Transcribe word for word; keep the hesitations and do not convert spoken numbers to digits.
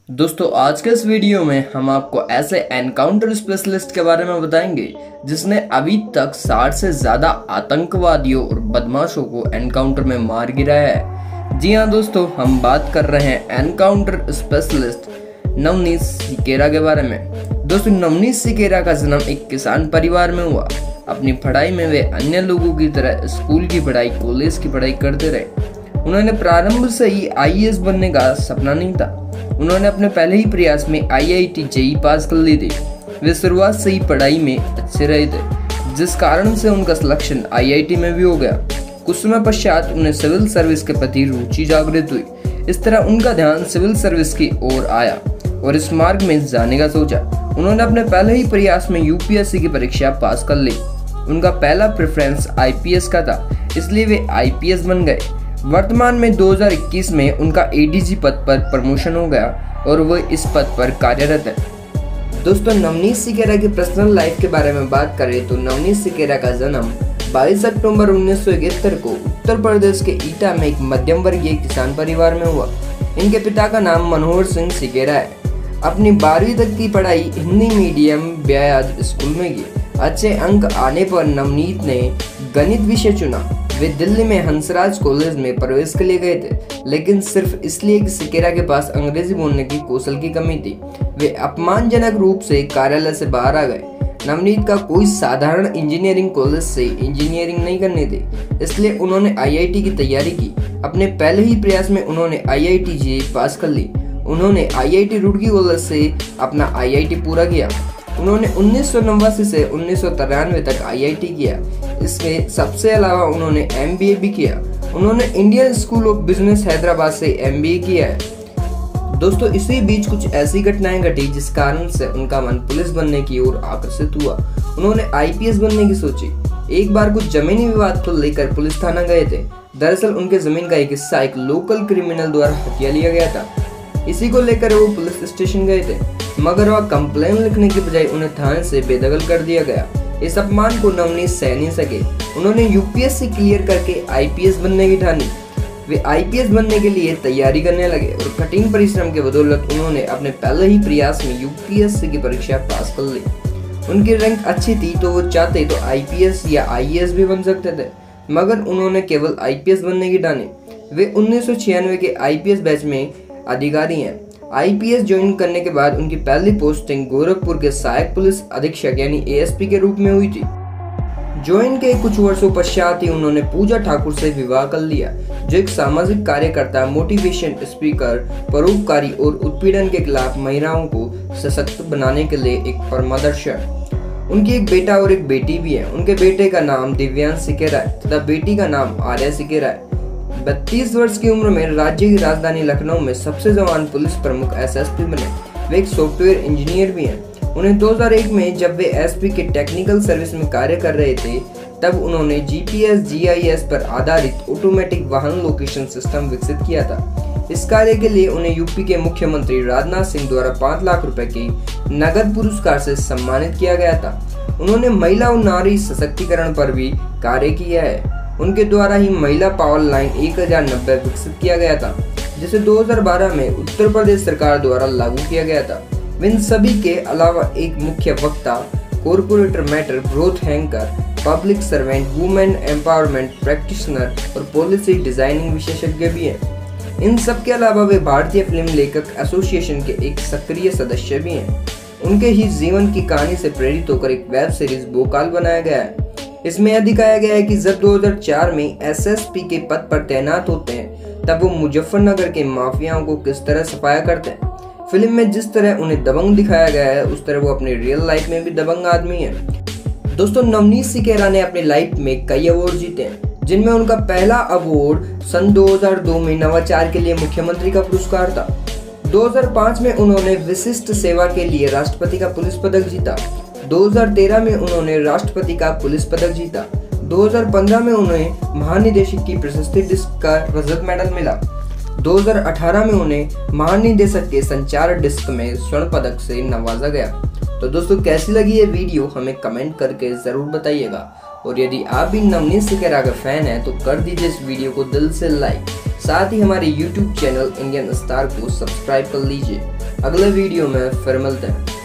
दोस्तों आज के इस वीडियो में हम आपको ऐसे एनकाउंटर स्पेशलिस्ट के बारे में बताएंगे जिसने अभी तक साठ से ज्यादा आतंकवादियों और बदमाशों को एनकाउंटर में मार गिराया है। जी हाँ दोस्तों, हम बात कर रहे हैं एनकाउंटर स्पेशलिस्ट नवनीत सिकेरा के बारे में। दोस्तों नवनीत सिकेरा का जन्म एक किसान परिवार में हुआ। अपनी पढ़ाई में वे अन्य लोगों की तरह स्कूल की पढ़ाई, कॉलेज की पढ़ाई करते रहे। उन्होंने प्रारंभ से ही आई ए एस बनने का सपना नहीं था। उन्होंने अपने पहले ही प्रयास में आई आई टी जे ई पास कर ली थी। वे शुरुआत से ही पढ़ाई में अच्छे रहे थे, जिस कारण से उनका सिलेक्शन आई आई टी में भी हो गया। कुछ समय पश्चात उन्हें सिविल सर्विस के प्रति रुचि जागृत हुई। इस तरह उनका ध्यान सिविल सर्विस की ओर आया और इस मार्ग में जाने का सोचा। उन्होंने अपने पहले ही प्रयास में यू पी एस सी की परीक्षा पास कर ली। उनका पहला प्रेफरेंस आई पी एस का था, इसलिए वे आई पी एस बन गए। वर्तमान में दो हज़ार इक्कीस में उनका ए डी जी पद पर प्रमोशन हो गया और वो इस पद पर कार्यरत है। दोस्तों नवनीत सिकेरा की पर्सनल लाइफ के बारे में बात करें तो नवनीत सिकेरा का जन्म बाईस अक्टूबर उन्नीस सौ इकहत्तर को उत्तर प्रदेश के ईटा में एक मध्यम वर्गीय किसान परिवार में हुआ। इनके पिता का नाम मनोहर सिंह सिकेरा है। अपनी बारहवीं तक की पढ़ाई हिंदी मीडियम ब्याज स्कूल में की। अच्छे अंक आने पर नवनीत ने गणित विषय चुना। वे दिल्ली में हंसराज कॉलेज में प्रवेश के लिए गए थे, लेकिन सिर्फ इसलिए कि सिकेरा के पास अंग्रेजी बोलने की कौशल की कमी थी। वे अपमानजनक रूप से कार्यालय से बाहर आ गए। नवनीत का कोई साधारण इंजीनियरिंग कॉलेज से इंजीनियरिंग नहीं करनी थी, इसलिए उन्होंने आई आई टी की तैयारी की। अपने पहले ही प्रयास में उन्होंने आई आई टी जे ई पास कर ली। उन्होंने I I T Roorkee college से अपना आई आई टी पूरा किया। उन्होंने उन्नीस सौ नवासी से उन्नीस सौ तिरानवे तक आई आई टी किया। इसमें सबसे अलावा उन्होंने एम बी ए भी किया। उन्होंने Indian school of business Hyderabad से एम बी ए किया है। दोस्तों इसी बीच कुछ ऐसी घटनाएं घटी जिस कारण से उनका मन पुलिस बनने की ओर आकर्षित हुआ। उन्होंने आई पी एस बनने की सोची। एक बार कुछ जमीनी विवाद को लेकर पुलिस थाना गए थे। दरअसल उनके जमीन का एक हिस्सा एक लोकल क्रिमिनल द्वारा हथिया लिया गया था। इसी को लेकर वो पुलिस स्टेशन गए थे, मगर वह कंप्लेन लिखने की बजाय उन्हें थाने से बेदखल कर दिया गया। इस अपमान को नवनीत सह नहीं सके। उन्होंने U P S C clear करके आई पी एस बनने की ठानी। वे आई पी एस बनने के लिए तैयारी करने लगे और कठिन परिश्रम के बदौलत उन्होंने अपने पहले ही प्रयास में यू पी एस सी की परीक्षा पास कर ली। उनकी रैंक अच्छी थी तो वो चाहते तो आई पी एस या आई ए एस भी बन सकते थे, मगर उन्होंने केवल आई पी एस बनने की ठानी। वे उन्नीस सौ छियानवे के आई पी एस बैच में अधिकारी हैं। आई पी एस ज्वाइन करने के बाद उनकी पहली पोस्टिंग गोरखपुर के सहायक पुलिस अधीक्षक यानी ए एस पी के रूप में हुई थी। ज्वाइन के कुछ वर्षों पश्चात ही उन्होंने पूजा ठाकुर से विवाह कर लिया, जो एक सामाजिक कार्यकर्ता, मोटिवेशन स्पीकर, परोपकारी और उत्पीड़न के खिलाफ महिलाओं को सशक्त बनाने के लिए एक परमादर्श है। उनकी एक बेटा और एक बेटी भी है। उनके बेटे का नाम दिव्यांश सिकेरा है तथा बेटी का नाम आर्या सिकेरा है। बत्तीस वर्ष की उम्र में राज्य की राजधानी लखनऊ में सबसे जवान पुलिस प्रमुख एस एस पी बने। वे एक सॉफ्टवेयर इंजीनियर भी हैं। उन्हें दो हज़ार एक में जब वे एस पी के टेक्निकल सर्विस में कार्य कर रहे थे, तब उन्होंने G P S G I S पर आधारित ऑटोमेटिक वाहन लोकेशन सिस्टम विकसित किया था। इस कार्य के लिए उन्हें यू पी के मुख्यमंत्री राजनाथ सिंह द्वारा पाँच लाख रुपए की नगद पुरस्कार से सम्मानित किया गया था। उन्होंने महिला और नारी सशक्तिकरण पर भी कार्य किया है। उनके द्वारा ही महिला पावर लाइन एक हज़ार नब्बे विकसित किया गया था, जिसे दो हज़ार बारह में उत्तर प्रदेश सरकार द्वारा लागू किया गया था। इन सभी के अलावा एक मुख्य वक्ता, corporate mentor, growth hacker, public servant, women empowerment practitioner और पॉलिसी डिजाइनिंग विशेषज्ञ भी हैं। इन सब के अलावा वे भारतीय फिल्म लेखक एसोसिएशन के एक सक्रिय सदस्य भी हैं। उनके ही जीवन की कहानी से प्रेरित होकर एक वेब सीरीज भोकाल बनाया गया है। इसमें यह दिखाया गया है कि जब दो हज़ार चार में एस एस पी के पद पर तैनात होते हैं, तब वो मुजफ्फरनगर के माफियाओं को किस तरह सफाया करते हैं। फिल्म में जिस तरह उन्हें दबंग दिखाया गया है, उस तरह वो अपनी रियल लाइफ में भी दबंग आदमी है। दोस्तों नवनीत सिकेरा ने अपनी लाइफ में कई अवार्ड जीते हैं, जिनमें उनका पहला अवार्ड सन दो हज़ार दो में नवाचार के लिए मुख्यमंत्री का पुरस्कार था। दो हज़ार पाँच में उन्होंने विशिष्ट सेवा के लिए राष्ट्रपति का पुलिस पदक जीता। दो हज़ार तेरह में उन्होंने राष्ट्रपति का पुलिस पदक जीता। दो हज़ार पंद्रह में उन्हें महानिदेशक की प्रशस्ति डिस्क का रजत मेडल मिला। दो हज़ार अठारह में उन्हें महानिदेशक के संचार डिस्क में स्वर्ण पदक से नवाजा गया। तो दोस्तों कैसी लगी ये वीडियो हमें कमेंट करके जरूर बताइएगा, और यदि आप भी नवनीत सिकेरा का फैन हैं तो कर दीजिए इस वीडियो को दिल से लाइक। साथ ही हमारे यूट्यूब चैनल इंडियन स्टार को सब्सक्राइब कर लीजिए। अगले वीडियो में फिर मिलते हैं।